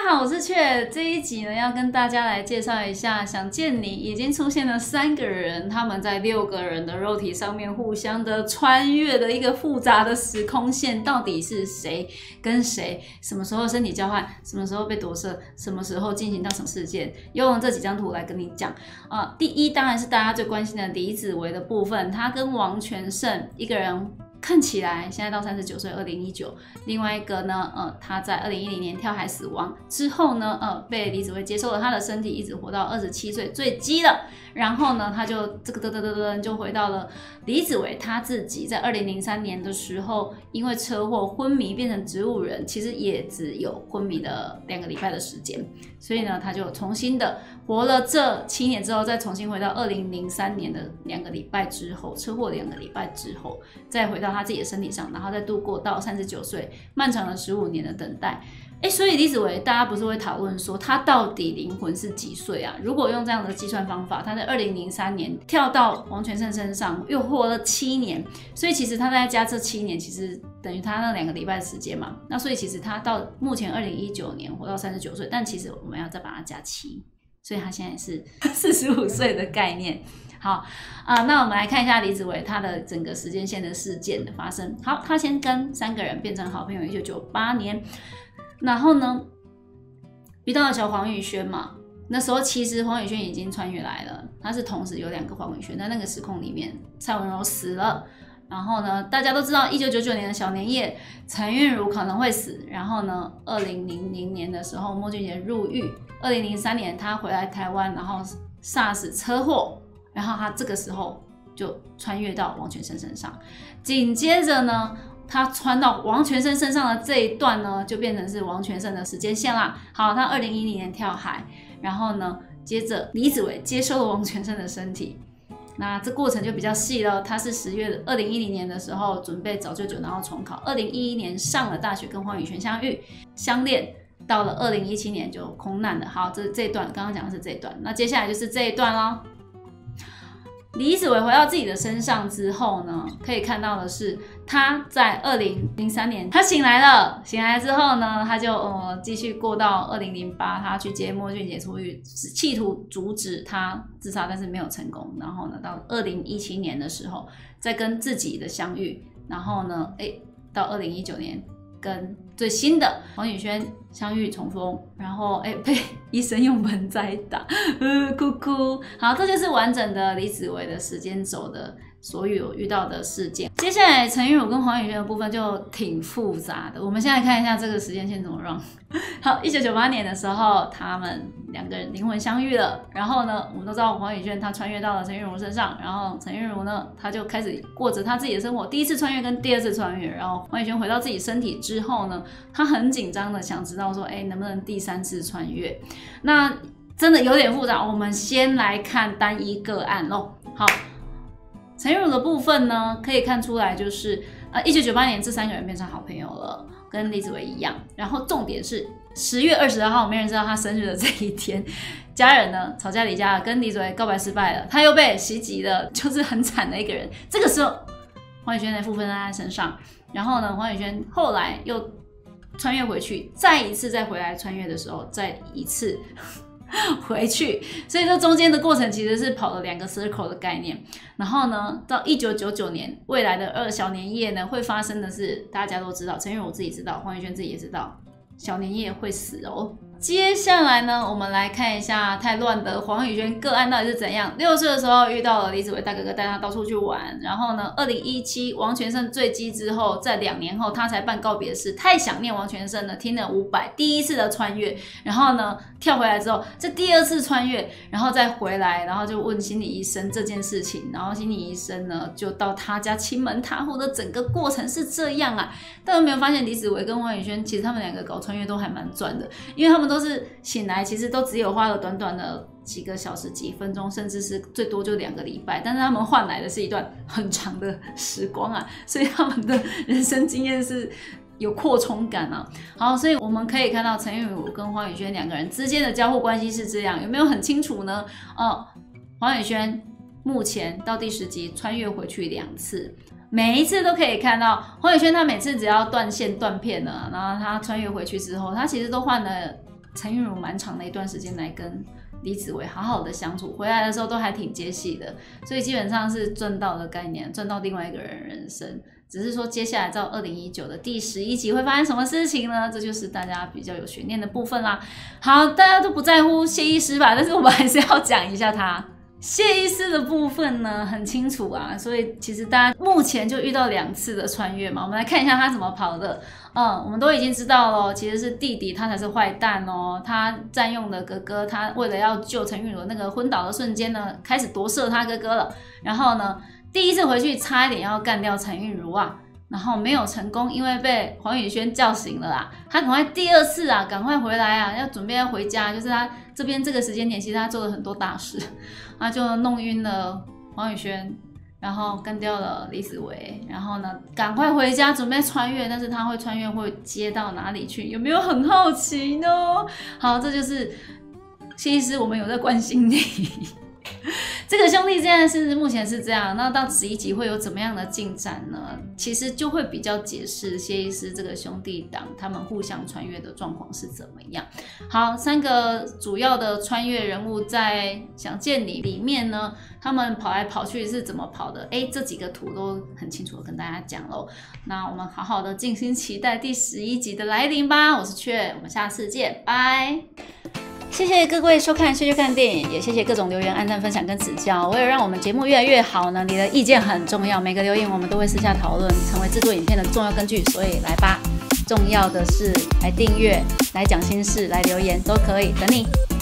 家好，我是雀。这一集呢，要跟大家来介绍一下《想见你》已经出现了3个人，他们在6个人的肉体上面互相的穿越的一个复杂的时空线，到底是谁跟谁，什么时候身体交换，什么时候被夺舍，什么时候进行到什么事件，用这几张图来跟你讲。第一当然是大家最关心的李子维的部分，他跟王全胜一个人。看起来现在到39岁，2019。另外一个呢，他在2010年跳海死亡之后呢，被李子维接受了他的身体，一直活到27岁坠机了。然后呢，他就这个就回到了李子维他自己在2003年的时候，因为车祸昏迷变成植物人，其实也只有昏迷的2个礼拜的时间，所以呢，他就重新的活了这7年之后，再重新回到2003年的2个礼拜之后，车祸2个礼拜之后，再回到他自己的身体上，然后再度过到39岁漫长的15年的等待。所以李子维大家不是会讨论说他到底灵魂是几岁啊？如果用这样的计算方法，他在2003年跳到王全胜身上，又活了7年，所以其实他在加这7年，其实等于他那2个礼拜的时间嘛。那所以其实他到目前2019年活到39岁，但其实我们要再把它加7，所以他现在是45岁的概念。好那我们来看一下李子维他的整个时间线的事件的发生。好，他先跟3个人变成好朋友，1998年。然后呢，遇到了小黄宇轩嘛，那时候其实黄宇轩已经穿越来了，他是同时有2个黄宇轩，在那个时空里面，蔡文柔死了，然后呢，大家都知道1999年的小年夜，陈韵如可能会死，然后呢，2000年的时候，莫俊杰入狱，2003年他回来台湾，然后 SARS 车祸，然后他这个时候就穿越到王全胜身上，紧接着呢。他穿到王全胜身上的这一段呢，就变成是王全胜的时间线啦。好，他2010年跳海，然后呢，接着李子维接收了王全胜的身体。那这过程就比较细了。他是2010年的时候准备早就然后重考，2011年上了大学，跟黄宇轩相恋，到了2017年就空难了。好，这一段刚刚讲的是这一段，那接下来就是这一段咯。李子维回到自己的身上之后呢，可以看到的是他在2003年他醒来了，醒来之后呢，他就继续过到2008，他去接莫俊杰出狱，企图阻止他自杀，但是没有成功。然后呢，到2017年的时候，再跟自己的相遇，然后呢，到2019年。跟最新的黄宇轩相遇重逢，然后被医生用盆栽打，哭哭。好，这就是完整的李子维的时间轴的所有遇到的事件。接下来陈韵如跟黄宇轩的部分就挺复杂的，我们现在看一下这个时间线怎么 run。好，1998年的时候，他们2个人灵魂相遇了，然后呢，我们都知道黄宇轩他穿越到了陈韵如身上，然后陈韵如呢，他就开始过着他自己的生活，第1次穿越跟第2次穿越，然后黄宇轩回到自己身体之后呢，他很紧张的想知道说，能不能第3次穿越？那真的有点复杂，我们先来看单一个案咯。好，陈韵如的部分呢，可以看出来就是1998年这3个人变成好朋友了，跟李子维一样。然后重点是10月20号，没人知道他生日的这一天，家人呢吵架离家了，跟李子维告白失败了，他又被袭击了，就是很惨的一个人。这个时候，黄宇轩的部分在他身上，然后呢，黄宇轩后来又穿越回去，再一次再回来穿越的时候，再一次回去，所以这中间的过程其实是跑了2个 circle 的概念。然后呢，到1999年未来的小年夜呢，会发生的是大家都知道，陈韵如自己知道，黄宇轩自己也知道，小年夜会死哦。接下来呢，我们来看一下太乱的黄宇轩个案到底是怎样。6岁的时候遇到了李子维大哥哥带他到处去玩，然后呢，2017王全胜坠机之后，在2年后他才办告别式，太想念王全胜了，听了500，第1次的穿越，然后呢跳回来之后，这第2次穿越，然后再回来，然后就问心理医生这件事情，然后心理医生呢就到他家亲门踏户的整个过程是这样啊。但有没有发现李子维跟黄宇轩其实他们2个搞穿越都还蛮赚的，因为他们都是醒来其实都只有花了短短的几个小时几分钟，甚至是最多就2个礼拜，但是他们换来的是一段很长的时光啊，所以他们的人生经验是有扩充感啊。好，所以我们可以看到陈韵如跟黄宇轩2个人之间的交互关系是这样，有没有很清楚呢？黄宇轩目前到第10集穿越回去2次，每一次都可以看到黄宇轩他每次只要断线断片了，然后他穿越回去之后，他其实都换了陈韵如蛮长的一段时间来跟李子维好好的相处，回来的时候都还挺接戏的，所以基本上是赚到的概念，赚到另外一个人生。只是说接下来到2019的第11集会发生什么事情呢？这就是大家比较有悬念的部分啦。好，大家都不在乎谢医师吧，但是我们还是要讲一下他。谢医师的部分呢很清楚啊，所以其实大家目前就遇到2次的穿越嘛，我们来看一下他怎么跑的。我们都已经知道了，其实是弟弟他才是坏蛋哦，他占用了哥哥，他为了要救陈韵如那个昏倒的瞬间呢，开始夺舍他哥哥了。然后呢，第1次回去差一点要干掉陈韵如啊，然后没有成功，因为被黄宇轩叫醒了啦。他赶快第2次啊，赶快回来啊，要准备要回家，就是他这边这个时间点，其实他做了很多大事。他就弄晕了黄宇轩，然后干掉了李子维，然后呢，赶快回家准备穿越，但是他会穿越会接到哪里去？有没有很好奇呢？好，这就是谢医师，我们有在关心你。这个兄弟现在是目前是这样，那到11集会有怎么样的进展呢？其实就会比较解释谢医师这个兄弟档他们互相穿越的状况是怎么样。好，3个主要的穿越人物在《想见你》里面呢，他们跑来跑去是怎么跑的？这几个图都很清楚的跟大家讲咯。那我们好好的静心期待第11集的来临吧。我是雀，我们下次见，拜。谢谢各位收看《雀看电影》，也谢谢各种留言、按赞、分享跟指教。为了让我们节目越来越好呢，你的意见很重要，每个留言我们都会私下讨论，成为制作影片的重要根据。所以来吧，重要的是来订阅、来讲心事、来留言都可以，等你。